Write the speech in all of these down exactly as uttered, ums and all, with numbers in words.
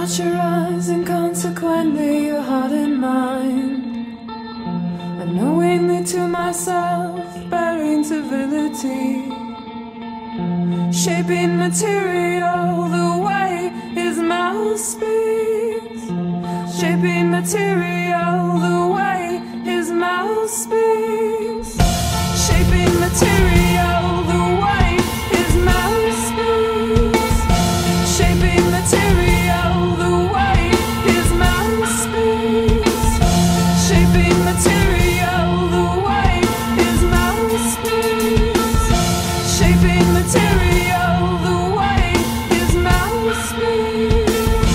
Watch your eyes and consequently your heart and mind. Unknowingly to myself, bearing civility, shaping material the way his mouth speaks, shaping material the way his mouth speaks, shaping material the way his mouth speaks, shaping material the way his mouth speaks, shaping material the way his mouth speaks, shaping material the way his mouth speaks.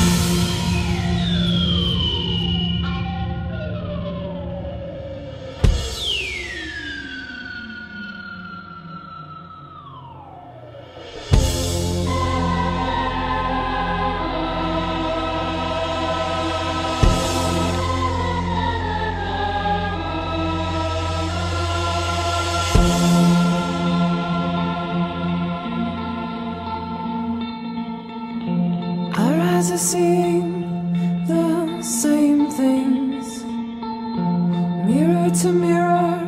Our eyes are seeing the same things, mirror to mirror,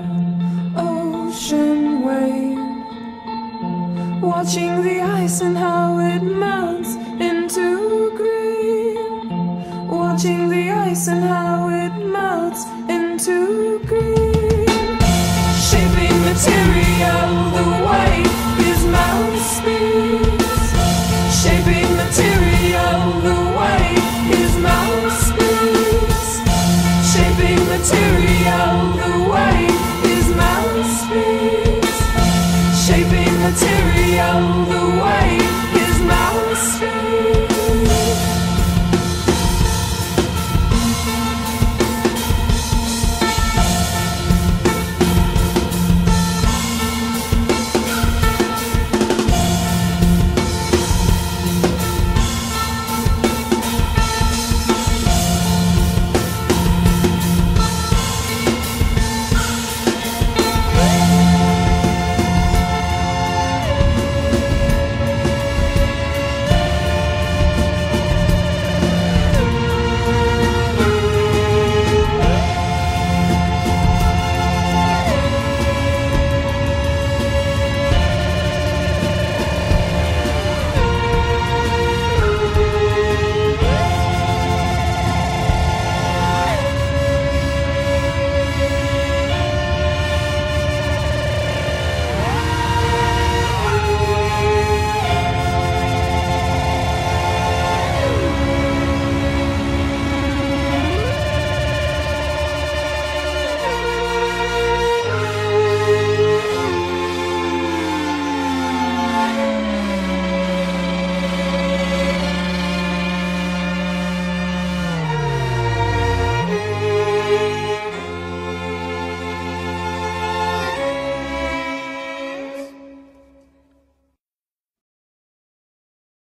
ocean wave, watching the ice and how it melts into green, watching the ice and how it melts into green, shaping material the way his mouth speaks, shaping material the way his mouth speaks, shaping material the way his mouth speaks, shaping material